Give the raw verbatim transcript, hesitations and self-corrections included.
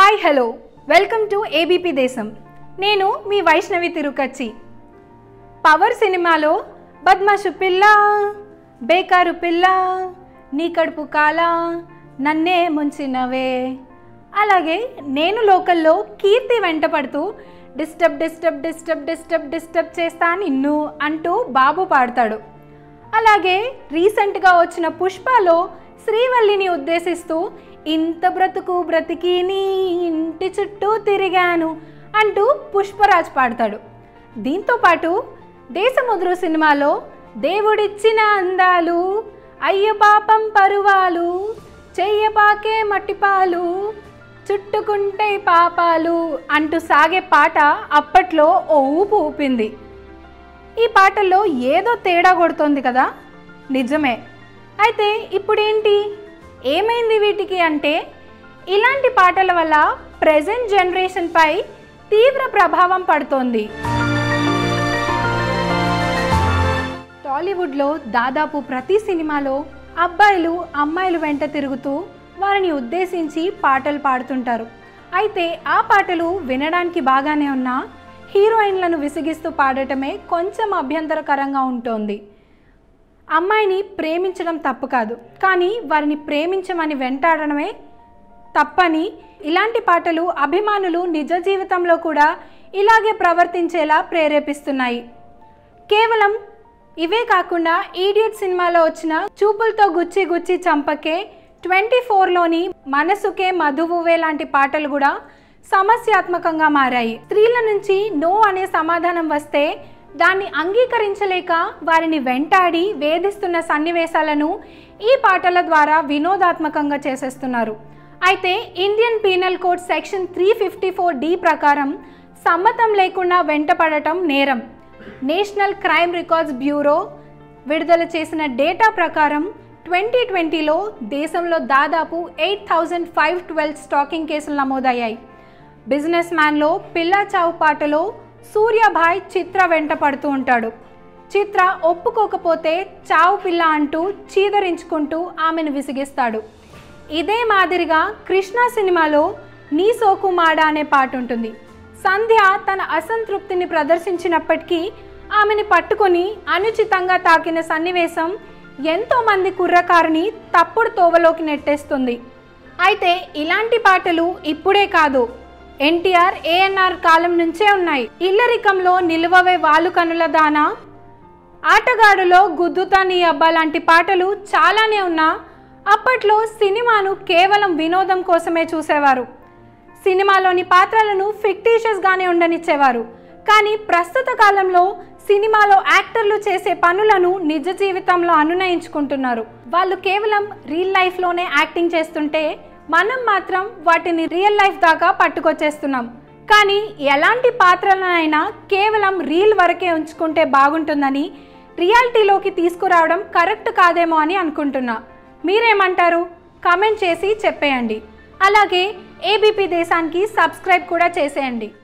Hi hello welcome to ABP Desam. నేను మీ Vaishnavi తిరుకచ్చి. Power సినిమాలో బద్మాషు పిల్ల, బేకారు పిల్ల, నీ కడుపు కాల, నన్నే ముంచినవే, అలాగే నేను లోకల్లో కీర్తి వెంట పడుతూ disturb disturb disturb disturb disturb చేస్తా నిన్ను అంటూ బాబు పాడతాడు. అలాగే రీసెంట్గా వచ్చిన పుష్పలో శ్రీవల్లిని ఉద్దేశిస్తూ ఇంత బ్రతుకు బ్రతికి నీ ఇంటి చుట్టూ తిరిగాను అంటూ పుష్పరాజ్ పాడతాడు. దీంతోపాటు దేశముద్రు సినిమాలో దేవుడిచ్చిన అందాలు, అయ్య పాపం పరువాలు, చెయ్యపాకే మట్టిపాలు, చుట్టుకుంటే పాపాలు అంటూ సాగే పాట అప్పట్లో ఓ ఊపు ఊపింది. ఈ పాటల్లో ఏదో తేడా కొడుతోంది కదా, నిజమే. అయితే ఇప్పుడేంటి, ఏమైంది వీటికి అంటే, ఇలాంటి పాటల వల్ల ప్రెజెంట్ జనరేషన్పై తీవ్ర ప్రభావం పడుతోంది. టాలీవుడ్లో దాదాపు ప్రతి సినిమాలో అబ్బాయిలు అమ్మాయిలు వెంట తిరుగుతూ వారిని ఉద్దేశించి పాటలు పాడుతుంటారు. అయితే ఆ పాటలు వినడానికి బాగానే ఉన్నా హీరోయిన్లను విసిగిస్తూ పాడటమే కొంచెం అభ్యంతరకరంగా ఉంటుంది. అమ్మాయిని ప్రేమించడం తప్పు కాదు, కానీ వారిని ప్రేమించమని వెంటాడడమే తప్పని ఇలాంటి పాటలు అభిమానులు నిజ జీవితంలో కూడా ఇలాగే ప్రవర్తించేలా ప్రేరేపిస్తున్నాయి. కేవలం ఇవే కాకుండా ఈడియట్ సినిమాలో వచ్చిన చూపులతో గుచ్చి గుచ్చి చంపకే, ట్వంటీ ఫోర్లోని మనసుకే మధువువే లాంటి పాటలు కూడా సమస్యాత్మకంగా మారాయి. స్త్రీల నుంచి నో అనే సమాధానం వస్తే దాన్ని అంగీకరించలేక వారిని వెంటాడి వేధిస్తున్న సన్నివేశాలను ఈ పాటల ద్వారా వినోదాత్మకంగా చేసేస్తున్నారు. అయితే Indian penal code section three fifty four D ప్రకారం సమ్మతం లేకుండా వెంటపడటం నేరం. నేషనల్ క్రైమ్ రికార్డ్స్ బ్యూరో విడుదల చేసిన డేటా ప్రకారం ట్వంటీ ట్వంటీలో దేశంలో దాదాపు eight thousand five twelve stalking కేసులు నమోదయ్యాయి. బిజినెస్ మ్యాన్లో పిల్లా చావు పాటలో సూర్యాభాయ్ చిత్ర వెంట పడుతూ ఉంటాడు. చిత్ర ఒప్పుకోకపోతే చావు పిల్ల అంటూ చీదరించుకుంటూ ఆమెను విసిగిస్తాడు. ఇదే మాదిరిగా కృష్ణ సినిమాలో నీ సోకు మాడ అనే పాట ఉంటుంది. సంధ్య తన అసంతృప్తిని ప్రదర్శించినప్పటికీ ఆమెని పట్టుకొని అనుచితంగా తాకిన సన్నివేశం ఎంతోమంది కుర్రకారుని తప్పుడు తోవలోకి నెట్టేస్తుంది. అయితే ఇలాంటి పాటలు ఇప్పుడే కాదు, ఎన్టీఆర్ ఏఎన్ఆర్ కాలం నుంచే ఉన్నాయి. ఇల్లరికంలో నిలువవే వాలు కనుల దానా, ఆటగాడులో గుద్దుతా నీ అబ్బా లాంటి పాటలు చాలానే ఉన్నా అప్పట్లో సినిమాను కేవలం వినోదం కోసమే చూసేవారు. సినిమాలోని పాత్రలను ఫిక్టీషియస్గానే ఉండనిచ్చేవారు. కానీ ప్రస్తుత కాలంలో సినిమాలో యాక్టర్లు చేసే పనులను నిజ జీవితంలో అనునయించుకుంటున్నారు. వాళ్ళు కేవలం రియల్ లైఫ్లోనే యాక్టింగ్ చేస్తుంటే మనం మాత్రం వాటిని రియల్ లైఫ్ దాకా పట్టుకొచ్చేస్తున్నాం. కానీ ఎలాంటి పాత్రలనైనా కేవలం రీల్ వరకే ఉంచుకుంటే బాగుంటుందని రియాలిటీలోకి తీసుకురావడం కరెక్ట్ కాదేమో అని అనుకుంటున్నా. మీరేమంటారు? కామెంట్ చేసి చెప్పేయండి. అలాగే ఏబీపీ దేశానికి సబ్స్క్రైబ్ కూడా చేసేయండి.